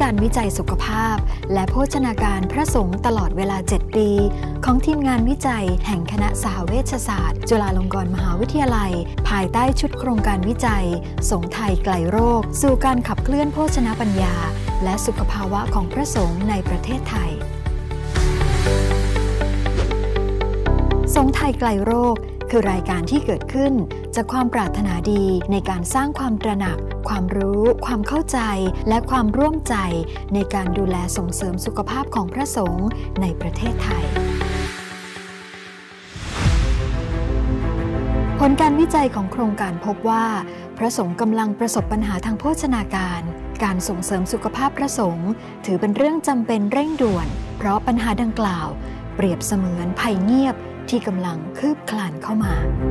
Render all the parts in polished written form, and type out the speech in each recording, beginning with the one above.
การวิจัยสุขภาพและโภชนาการพระสงฆ์ตลอดเวลา 7 ปีของทีมงานวิจัยแห่งคณะสหเวชศาสตร์จุฬาลงกรณ์มหาวิทยาลัยภายใต้ชุดโครงการวิจัยสงฆ์ไทยไกลโรคสู่การขับเคลื่อนโภชนาปัญญาและสุขภาวะของพระสงฆ์ในประเทศไทยสงฆ์ไทยไกลโรคคือรายการที่เกิดขึ้นจากความปรารถนาดีในการสร้างความตระหนักความรู้ความเข้าใจและความร่วมใจในการดูแลส่งเสริมสุขภาพของพระสงฆ์ในประเทศไทยผลการวิจัยของโครงการพบว่าพระสงฆ์กำลังประสบปัญหาทางโภชนาการการส่งเสริมสุขภาพพระสงฆ์ถือเป็นเรื่องจำเป็นเร่งด่วนเพราะปัญหาดังกล่าวเปรียบเสมือนภัยเงียบที่กำลังคืบคลานเข้ามา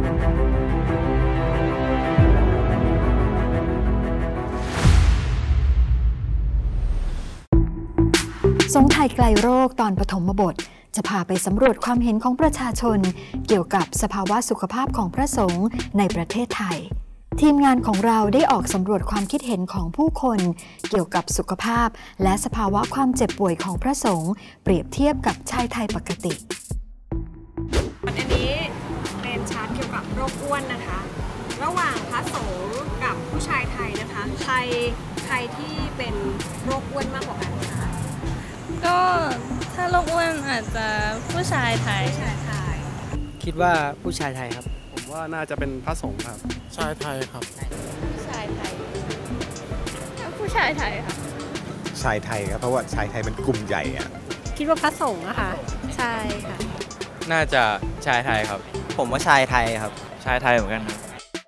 สงฆ์ไทยไกลโรคตอนปฐมบทจะพาไปสำรวจความเห็นของประชาชนเกี่ยวกับสภาวะสุขภาพของพระสงฆ์ในประเทศไทยทีมงานของเราได้ออกสำรวจความคิดเห็นของผู้คนเกี่ยวกับสุขภาพและสภาวะความเจ็บป่วยของพระสงฆ์เปรียบเทียบกับชายไทยปกติอันนี้เป็นชาร์ตเกี่ยวกับโรคอ้วนนะคะระหว่างพระสงฆ์กับผู้ชายไทยนะคะใครที่เป็นโรคอ้วนมากกว่ากันคะก็ถ้าโรคอ้วนอาจจะผู้ชายไทยคิดว่าผู้ชายไทยครับผมว่าน่าจะเป็นพระสงฆ์ครับชายไทยครับผู้ชายไทยผู้ชายไทยครับชายไทยครับเพราะว่าชายไทยมันกลุ่มใหญ่อะคิดว่าพระสงฆ์อะค่ะใช่ค่ะน่าจะชายไทยครับผมว่าชายไทยครับชายไทยเหมือนกันครับ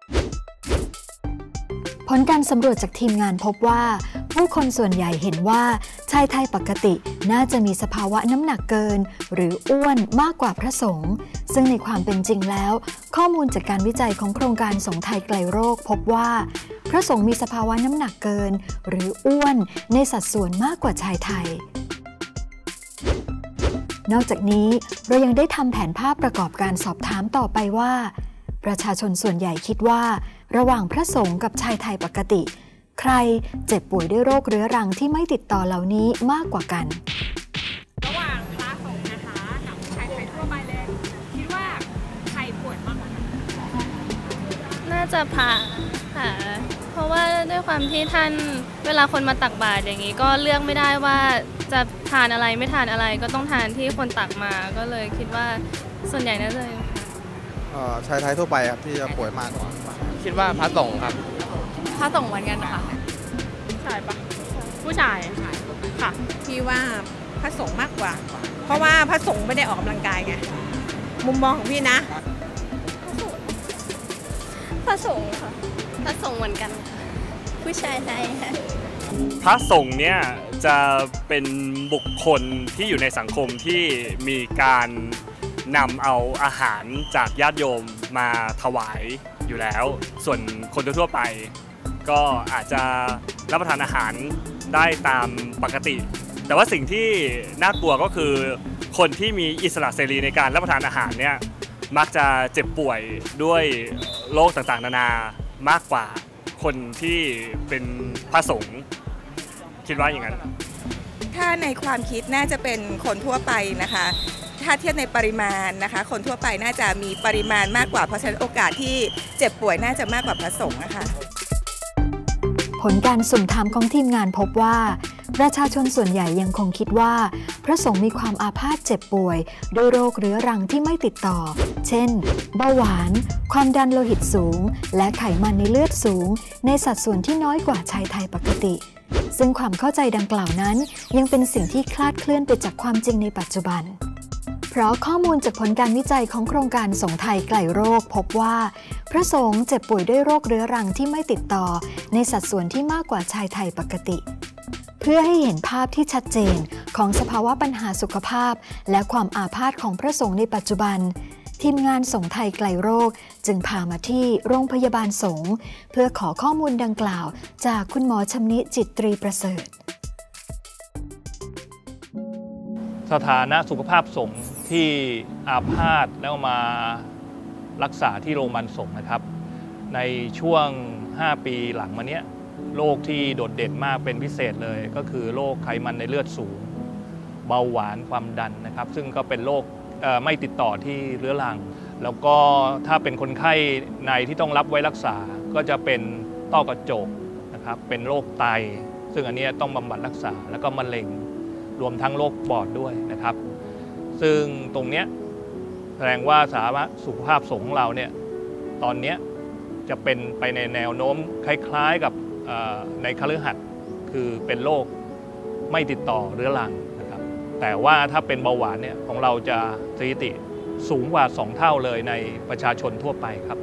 ผลการสำรวจจากทีมงานพบว่าผู้คนส่วนใหญ่เห็นว่าชายไทยปกติน่าจะมีสภาวะน้ำหนักเกินหรืออ้วนมากกว่าพระสงฆ์ซึ่งในความเป็นจริงแล้วข้อมูลจากการวิจัยของโครงการสงฆ์ไทยไกลโรคพบว่าพระสงฆ์มีสภาวะน้ำหนักเกินหรืออ้วนในสัดส่วนมากกว่าชายไทยนอกจากนี้เรายังได้ทำแผนภาพประกอบการสอบถามต่อไปว่าประชาชนส่วนใหญ่คิดว่าระหว่างพระสงฆ์กับชายไทยปกติใครเจ็บป่วยด้วยโรคเรื้อรังที่ไม่ติดต่อเหล่านี้มากกว่ากันระหว่างพระสงฆ์นะคะกับชายไทยทั่วไปเลยคิดว่าใครป่วยมากกว่ากันน่าจะพระค่ะเพราะว่าด้วยความที่ท่านเวลาคนมาตักบาตรอย่างนี้ก็เลือกไม่ได้ว่าจะทานอะไรไม่ทานอะไรก็ต้องทานที่คนตักมาก็เลยคิดว่าส่วนใหญ่น่าจะชายไทยทั่วไปครับที่จะป่วยมากกว่าคิดว่าพระสงฆ์ครับพระสงฆ์เหมือนกันนะคะผู้ชายปะผู้ชายค่ะพี่ว่าพระสงฆ์มากกว่าเพราะว่าพระสงฆ์ไม่ได้ออกกำลังกายไงมุมมองของพี่นะพระสงฆ์ค่ะพระสงฆ์เหมือนกันผู้ชายไทยค่ะพระสงฆ์เนี่ยจะเป็นบุคคลที่อยู่ในสังคมที่มีการนำเอาอาหารจากญาติโยมมาถวายอยู่แล้วส่วนคนทั่วไปก็อาจจะรับประทานอาหารได้ตามปกติแต่ว่าสิ่งที่น่ากลัวก็คือคนที่มีอิสระเสรีในการรับประทานอาหารเนี่ยมักจะเจ็บป่วยด้วยโรคต่างๆนานามากกว่าคนที่เป็นพระสงฆ์คิดว่าอย่างนั้นถ้าในความคิดน่าจะเป็นคนทั่วไปนะคะถ้าเทียบในปริมาณนะคะคนทั่วไปน่าจะมีปริมาณมากกว่าเพราะฉะนั้นโอกาสที่เจ็บป่วยน่าจะมากกว่าพระสงฆ์นะคะผลการสุ่มถามของทีมงานพบว่าประชาชนส่วนใหญ่ยังคงคิดว่าพระสงฆ์มีความอาพาธเจ็บป่วยด้วยโรคเรื้อรังที่ไม่ติดต่อเช่นเบาหวานความดันโลหิตสูงและไขมันในเลือดสูงในสัดส่วนที่น้อยกว่าชายไทยปกติซึ่งความเข้าใจดังกล่าวนั้นยังเป็นสิ่งที่คลาดเคลื่อนไปจากความจริงในปัจจุบันเพราะข้อมูลจากผลการวิจัยของโครงการสงฆ์ไทยไกลโรคพบว่าพระสงฆ์เจ็บป่วยด้วยโรคเรื้อรังที่ไม่ติดต่อในสัดส่วนที่มากกว่าชายไทยปกติเพื่อให้เห็นภาพที่ชัดเจนของสภาวะปัญหาสุขภาพและความอาพาธของพระสงฆ์ในปัจจุบันทีมงานสงฆ์ไทยไกลโรคจึงพามาที่โรงพยาบาลสงฆ์เพื่อขอข้อมูลดังกล่าวจากคุณหมอชำนิจิตตรีประเสริฐสถานะสุขภาพสงฆ์ที่อาพาธแล้วมารักษาที่โรงพยาบาลสงฆ์นะครับในช่วง5 ปีหลังมาเนี้ยโรคที่โดดเด่นมากเป็นพิเศษเลยก็คือโรคไขมันในเลือดสูงเบาหวานความดันนะครับซึ่งก็เป็นโรคไม่ติดต่อที่เรื้อรังแล้วก็ถ้าเป็นคนไข้ในที่ต้องรับไว้รักษาก็จะเป็นต้อกระจกนะครับเป็นโรคไตซึ่งอันนี้ต้องบำบัดรักษาแล้วก็มะเร็งรวมทั้งโรคปอดด้วยนะครับซึ่งตรงนี้แสดงว่าสาธารณสุขภาพสงฆ์ของเราเนี่ยตอนนี้จะเป็นไปในแนวโน้มคล้ายๆกับในคฤหัสถ์คือเป็นโรคไม่ติดต่อเรื้อรังนะครับแต่ว่าถ้าเป็นเบาหวานเนี่ยของเราจะสถิติสูงกว่า2 เท่าเลยในประชาชนทั่วไปครับ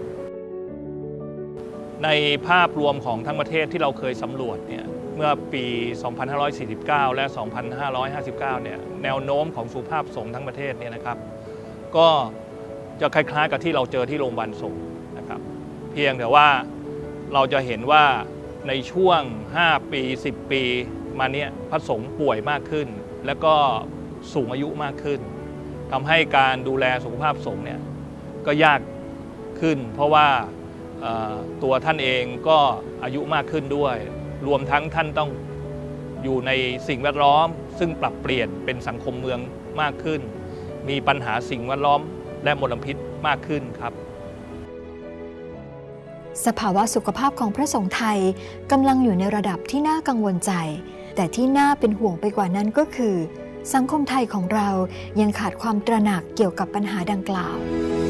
ในภาพรวมของทั้งประเทศที่เราเคยสำรวจเนี่ยเมื่อปี 2549 และ 2559 เนี่ยแนวโน้มของสุขภาพสงฆ์ทั้งประเทศเนี่ยนะครับก็จะคล้ายๆกับที่เราเจอที่โรงพยาบาลสงฆ์นะครับเพียงแต่ว่าเราจะเห็นว่าในช่วง5 ปี 10 ปีมาเนี้ยพระสงฆ์ป่วยมากขึ้นและก็สูงอายุมากขึ้นทำให้การดูแลสุขภาพสงฆ์เนี่ยก็ยากขึ้นเพราะว่าตัวท่านเองก็อายุมากขึ้นด้วยรวมทั้งท่านต้องอยู่ในสิ่งแวดล้อมซึ่งปรับเปลี่ยนเป็นสังคมเมืองมากขึ้นมีปัญหาสิ่งแวดล้อมและมลพิษมากขึ้นครับสภาวะสุขภาพของพระสงฆ์ไทยกำลังอยู่ในระดับที่น่ากังวลใจแต่ที่น่าเป็นห่วงไปกว่านั้นก็คือสังคมไทยของเรายังขาดความตระหนักเกี่ยวกับปัญหาดังกล่าว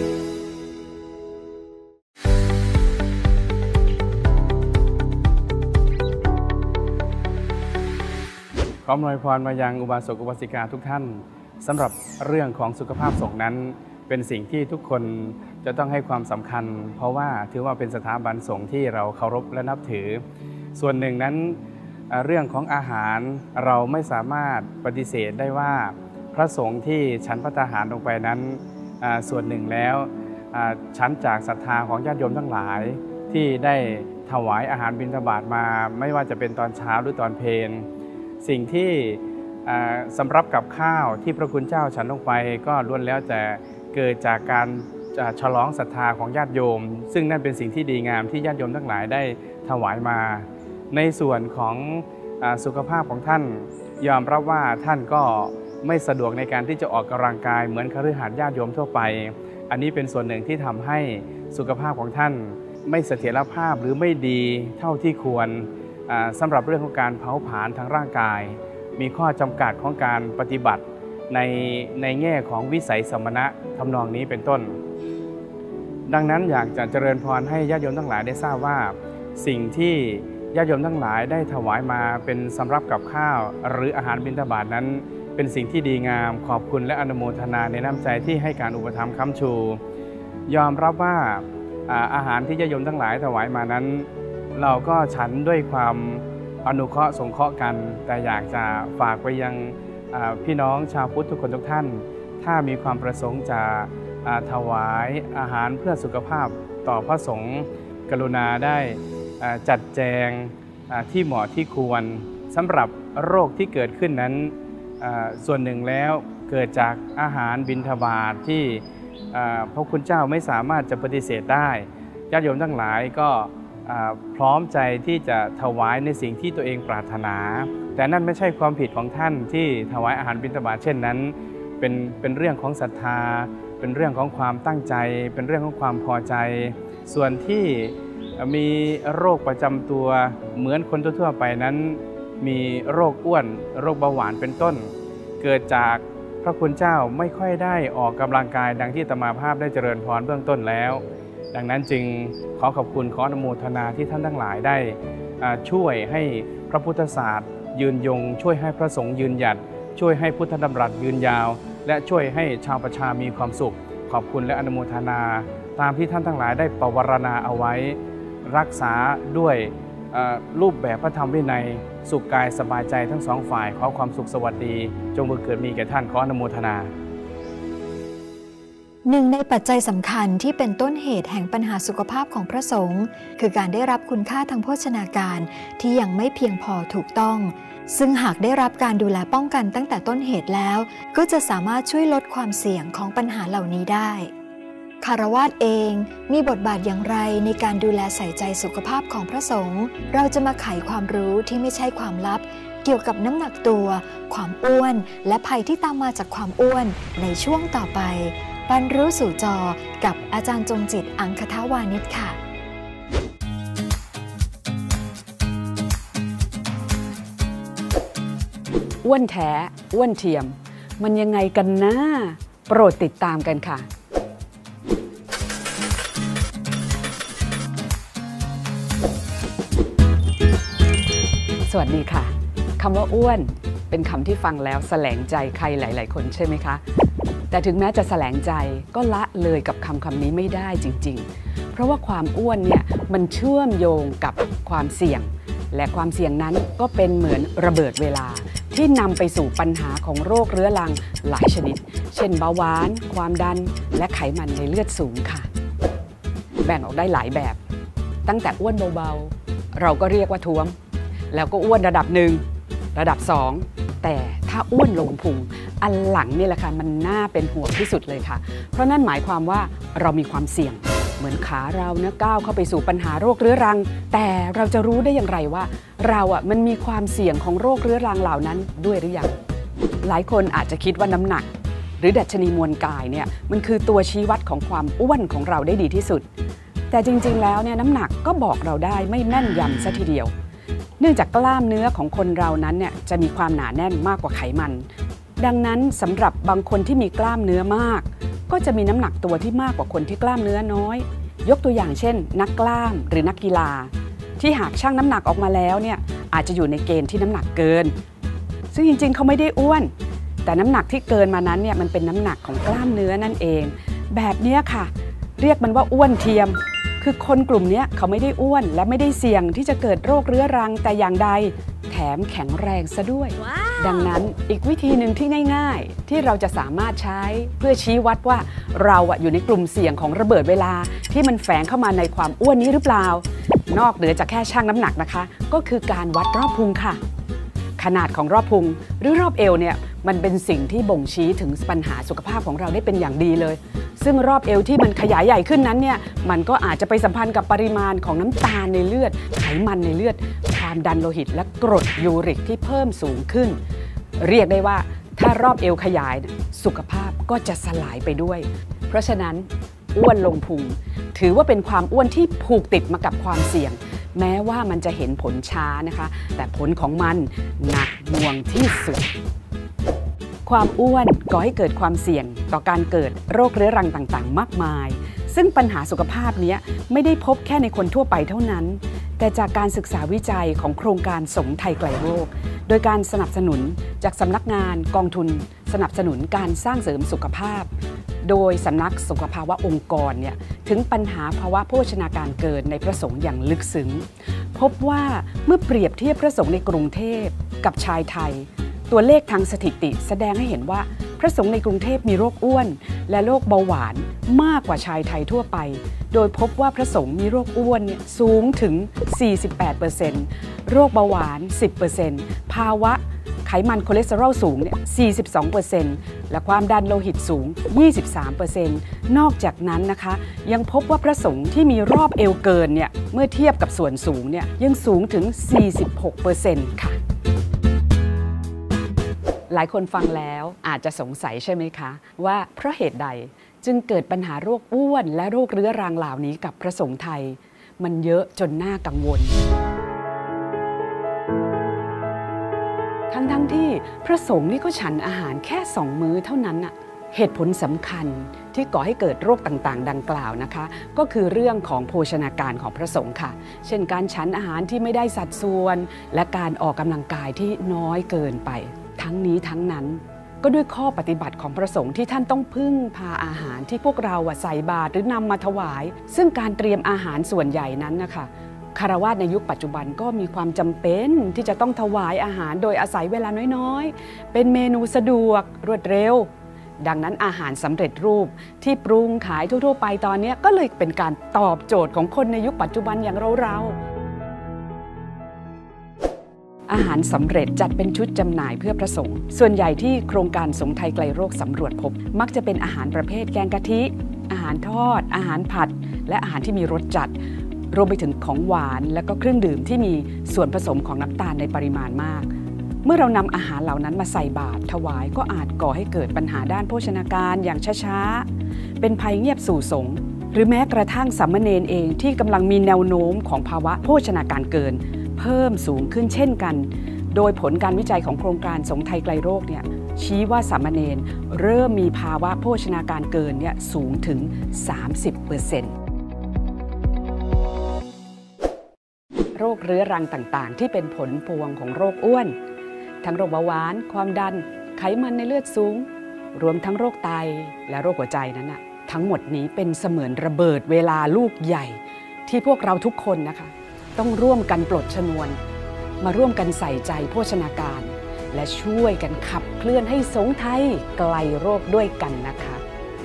ขออวยพรมายังอุบาสกอุบาสิกาทุกท่านสำหรับเรื่องของสุขภาพสงฆ์นั้นเป็นสิ่งที่ทุกคนจะต้องให้ความสำคัญเพราะว่าถือว่าเป็นสถาบันสงฆ์ที่เราเคารพและนับถือส่วนหนึ่งนั้นเรื่องของอาหารเราไม่สามารถปฏิเสธได้ว่าพระสงฆ์ที่ฉันภัตตาหารลงไปนั้นส่วนหนึ่งแล้วฉันจากศรัทธาของญาติโยมทั้งหลายที่ได้ถวายอาหารบิณฑบาตมาไม่ว่าจะเป็นตอนเช้าหรือตอนเพลสิ่งที่สำรับกับข้าวที่พระคุณเจ้าฉันลงไปก็ล้วนแล้วแต่เกิดจากการฉลองศรัทธาของญาติโยมซึ่งนั่นเป็นสิ่งที่ดีงามที่ญาติโยมทั้งหลายได้ถวายมาในส่วนของสุขภาพของท่านยอมรับว่าท่านก็ไม่สะดวกในการที่จะออกกำลังกายเหมือนคฤหัสถ์ญาติโยมทั่วไปอันนี้เป็นส่วนหนึ่งที่ทำให้สุขภาพของท่านไม่เสถียรภาพหรือไม่ดีเท่าที่ควรสำหรับเรื่องของการเผาผลาญทางร่างกายมีข้อจำกัดของการปฏิบัติในแง่ของวิสัยสมณะทำนองนี้เป็นต้นดังนั้นอยากจะเจริญพรให้ญาติโยมทั้งหลายได้ทราบว่าสิ่งที่ญาติโยมทั้งหลายได้ถวายมาเป็นสำรับกับข้าวหรืออาหารบิณฑบาตนั้นเป็นสิ่งที่ดีงามขอบคุณและอนุโมทนาในน้ำใจที่ให้การอุปถัมภ์ค้ำชูยอมรับว่าอาหารที่ญาติโยมทั้งหลายถวายมานั้นเราก็ฉันด้วยความอนุเคราะห์สงเคราะห์กันแต่อยากจะฝากไปยังพี่น้องชาวพุทธทุกคนทุกท่านถ้ามีความประสงค์จะถวายอาหารเพื่อสุขภาพต่อพระสงฆ์กรุณาได้จัดแจงที่เหมาะที่ควรสำหรับโรคที่เกิดขึ้นนั้นส่วนหนึ่งแล้วเกิดจากอาหารบิณฑบาตที่พระคุณเจ้าไม่สามารถจะปฏิเสธได้ญาติโยมทั้งหลายก็พร้อมใจที่จะถวายในสิ่งที่ตัวเองปรารถนาแต่นั่นไม่ใช่ความผิดของท่านที่ถวายอาหารบิณฑบาตเช่นนั้นเป็นเรื่องของศรัทธาเป็นเรื่องของความตั้งใจเป็นเรื่องของความพอใจส่วนที่มีโรคประจำตัวเหมือนคนทั่วไปนั้นมีโรคอ้วนโรคเบาหวานเป็นต้นเกิดจากพระคุณเจ้าไม่ค่อยได้ออกกำลังกายดังที่อาตมาภาพได้เจริญพรเบื้องต้นแล้วดังนั้นจึงขอขอบคุณขออนุโมทนาที่ท่านทั้งหลายได้ช่วยให้พระพุทธศาสตร์ยืนยงช่วยให้พระสงฆ์ยืนหยัดช่วยให้พุทธดำรัสยืนยาวและช่วยให้ชาวประชามีความสุขขอบคุณและอนุโมทนาตามที่ท่านทั้งหลายได้ปวารณาเอาไว้รักษาด้วยรูปแบบพระธรรมวินัยสุขกายสบายใจทั้งสองฝ่ายขอความสุขสวัสดีจงบังเกิดมีแก่ท่านขออนุโมทนาหนึ่งในปัจจัยสำคัญที่เป็นต้นเหตุแห่งปัญหาสุขภาพของพระสงฆ์คือการได้รับคุณค่าทางโภชนาการที่ยังไม่เพียงพอถูกต้องซึ่งหากได้รับการดูแลป้องกันตั้งแต่ต้นเหตุแล้วก็จะสามารถช่วยลดความเสี่ยงของปัญหาเหล่านี้ได้คฤหัสถ์เองมีบทบาทอย่างไรในการดูแลใส่ใจสุขภาพของพระสงฆ์เราจะมาไขความรู้ที่ไม่ใช่ความลับเกี่ยวกับน้ำหนักตัวความอ้วนและภัยที่ตามมาจากความอ้วนในช่วงต่อไปปันรู้สู่จอกับอาจารย์จงจิตอังคทวานิชค่ะอ้วนแท้อ้วนเทียมมันยังไงกันนะโปรดติดตามกันค่ะสวัสดีค่ะคำว่าอ้วนเป็นคำที่ฟังแล้วแสลงใจใครหลายๆคนใช่ไหมคะแต่ถึงแม้จะแสลงใจก็ละเลยกับคำนี้ไม่ได้จริงๆเพราะว่าความอ้วนเนี่ยมันเชื่อมโยงกับความเสี่ยงและความเสี่ยงนั้นก็เป็นเหมือนระเบิดเวลาที่นำไปสู่ปัญหาของโรคเรื้อรังหลายชนิดเช่นเบาหวานความดันและไขมันในเลือดสูงค่ะแบ่งออกได้หลายแบบตั้งแต่อ้วนเบาๆเราก็เรียกว่าท้วมแล้วก็อ้วนระดับ1ระดับ2แต่ถ้าอ้วนลงพุงอันหลังนี่แหละค่ะมันน่าเป็นห่วงที่สุดเลยค่ะเพราะนั่นหมายความว่าเรามีความเสี่ยงเหมือนขาเรานะก้าวเข้าไปสู่ปัญหาโรคเรื้อรังแต่เราจะรู้ได้อย่างไรว่าเรามันมีความเสี่ยงของโรคเรื้อรังเหล่านั้นด้วยหรือยังหลายคนอาจจะคิดว่าน้ำหนักหรือดัชนีมวลกายเนี่ยมันคือตัวชี้วัดของความอ้วนของเราได้ดีที่สุดแต่จริงๆแล้วเนี่ยน้ำหนักก็บอกเราได้ไม่แม่นยำซะทีเดียวเนื่องจากกล้ามเนื้อของคนเรานั้นเนี่ยจะมีความหนาแน่นมากกว่าไขมันดังนั้นสำหรับบางคนที่มีกล้ามเนื้อมากก็จะมีน้ำหนักตัวที่มากกว่าคนที่กล้ามเนื้อน้อยยกตัวอย่างเช่นนักกล้ามหรือนักกีฬาที่หากชั่งน้ำหนักออกมาแล้วเนี่ยอาจจะอยู่ในเกณฑ์ที่น้ำหนักเกินซึ่งจริงๆเขาไม่ได้อ้วนแต่น้ำหนักที่เกินมานั้นเนี่ยมันเป็นน้ำหนักของกล้ามเนื้อนั่นเองแบบนี้ค่ะเรียกมันว่าอ้วนเทียมคือคนกลุ่มนี้เขาไม่ได้อ้วนและไม่ได้เสี่ยงที่จะเกิดโรคเรื้อรังแต่อย่างใดแถมแข็งแรงซะด้วย ดังนั้นอีกวิธีหนึ่งที่ง่ายๆที่เราจะสามารถใช้เพื่อชี้วัดว่าเราอยู่ในกลุ่มเสี่ยงของระเบิดเวลาที่มันแฝงเข้ามาในความอ้วนนี้หรือเปล่านอกเหนือจากแค่ชั่งน้ำหนักนะคะก็คือการวัดรอบพุงค่ะขนาดของรอบพุงหรือรอบเอวเนี่ยมันเป็นสิ่งที่บ่งชี้ถึงปัญหาสุขภาพของเราได้เป็นอย่างดีเลยซึ่งรอบเอวที่มันขยายใหญ่ขึ้นนั้นเนี่ยมันก็อาจจะไปสัมพันธ์กับปริมาณของน้ำตาลในเลือดไขมันในเลือดความดันโลหิตและกรดยูริกที่เพิ่มสูงขึ้นเรียกได้ว่าถ้ารอบเอวขยายสุขภาพก็จะสลายไปด้วยเพราะฉะนั้นอ้วนลงพุงถือว่าเป็นความอ้วนที่ผูกติดมากับความเสี่ยงแม้ว่ามันจะเห็นผลช้านะคะแต่ผลของมันหนักหน่วงที่สุดความอ้วนก่อให้เกิดความเสี่ยงต่อการเกิดโรคเรื้อรังต่างๆมากมายซึ่งปัญหาสุขภาพนี้ไม่ได้พบแค่ในคนทั่วไปเท่านั้นแต่จากการศึกษาวิจัยของโครงการสงฆ์ไทยไกลโรคโดยการสนับสนุนจากสำนักงานกองทุนสนับสนุนการสร้างเสริมสุขภาพโดยสำนักสุขภาวะองค์กรถึงปัญหาภาวะโภชนาการเกินในพระสงฆ์อย่างลึกซึ้งพบว่าเมื่อเปรียบเทียบพระสงฆ์ในกรุงเทพกับชายไทยตัวเลขทางสถิติแสดงให้เห็นว่าพระสงฆ์ในกรุงเทพมีโรคอ้วนและโรคเบาหวานมากกว่าชายไทยทั่วไปโดยพบว่าพระสงฆ์มีโรคอ้วนสูงถึง 48% โรคเบาหวาน 10% ภาวะไขมันคอเลสเตอรอลสูง42% และความดันโลหิตสูง 23% นอกจากนั้นนะคะยังพบว่าพระสงฆ์ที่มีรอบเอวเกินเมื่อเทียบกับส่วนสูงยังสูงถึง 46% ค่ะหลายคนฟังแล้วอาจจะสงสัยใช่ไหมคะว่าเพราะเหตุใดจึงเกิดปัญหาโรคอ้วนและโรคเรื้อรังเหล่านี้กับพระสงฆ์ไทยมันเยอะจนน่ากังวลทั้งที่พระสงฆ์นี่ก็ฉันอาหารแค่2 มื้อเท่านั้นเหตุผลสำคัญที่ก่อให้เกิดโรคต่างๆดังกล่าวนะคะก็คือเรื่องของโภชนาการของพระสงฆ์ค่ะเช่นการฉันอาหารที่ไม่ได้สัดส่วนและการออกกำลังกายที่น้อยเกินไปทั้งนี้ทั้งนั้นก็ด้วยข้อปฏิบัติของพระสงฆ์ที่ท่านต้องพึ่งพาอาหารที่พวกเราใส่บาตรหรือนำมาถวายซึ่งการเตรียมอาหารส่วนใหญ่นั้นนะคะคฤหัสถ์ในยุคปัจจุบันก็มีความจำเป็นที่จะต้องถวายอาหารโดยอาศัยเวลาน้อยๆเป็นเมนูสะดวกรวดเร็วดังนั้นอาหารสำเร็จรูปที่ปรุงขายทั่วๆไปตอนนี้ก็เลยเป็นการตอบโจทย์ของคนในยุคปัจจุบันอย่างเราอาหารสำเร็จจัดเป็นชุดจำหน่ายเพื่อพระสงฆ์ส่วนใหญ่ที่โครงการสงฆ์ไทยไกลโรคสำรวจพบมักจะเป็นอาหารประเภทแกงกะทิอาหารหารทอดอาหารผัดและอาหารที่มีรสจัดรวมไปถึงของหวานและก็เครื่องดื่มที่มีส่วนผสมของน้ำตาลในปริมาณมากเมื่อเรานำอาหารเหล่านั้นมาใส่บาตรถวายก็อาจก่อให้เกิดปัญหาด้านโภชนาการอย่างช้าๆเป็นภัยเงียบสู่สงฆ์หรือแม้กระทั่งสามเณรเองที่กำลังมีแนวโน้มของภาวะโภชนาการเกินเพิ่มสูงขึ้นเช่นกันโดยผลการวิจัยของโครงการสงฆ์ไทยไกลโรคเนี่ยชี้ว่าสามเณรเริ่มมีภาวะโภชนาการเกินเนี่ยสูงถึง 30%โรคเรื้อรังต่างๆที่เป็นผลพวงของโรคอ้วนทั้งโรคเบาหวานความดันไขมันในเลือดสูงรวมทั้งโรคไตและโรคหัวใจนั้นนะทั้งหมดนี้เป็นเสมือนระเบิดเวลาลูกใหญ่ที่พวกเราทุกคนนะคะต้องร่วมกันปลดชนวนมาร่วมกันใส่ใจโภชนาการและช่วยกันขับเคลื่อนให้สงฆ์ไทยไกลโรคด้วยกันนะคะ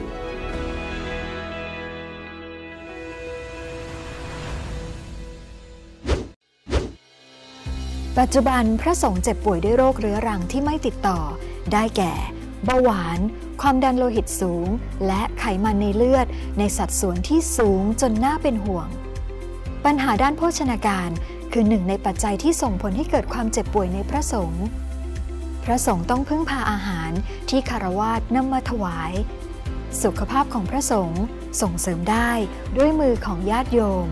ปัจจุบันพระสงฆ์เจ็บป่วยด้วยโรคเรื้อรังที่ไม่ติดต่อได้แก่เบาหวานความดันโลหิตสูงและไขมันในเลือดในสัดส่วนที่สูงจนน่าเป็นห่วงปัญหาด้านโภชนาการคือหนึ่งในปัจจัยที่ส่งผลให้เกิดความเจ็บป่วยในพระสงฆ์พระสงฆ์ต้องพึ่งพาอาหารที่คฤหัสถ์นำมาถวายสุขภาพของพระสงฆ์ส่งเสริมได้ด้วยมือของญาติโยม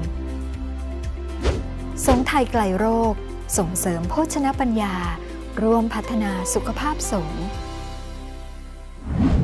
สงฆ์ไทยไกลโรคส่งเสริมโภชนปัญญาร่วมพัฒนาสุขภาพสงฆ์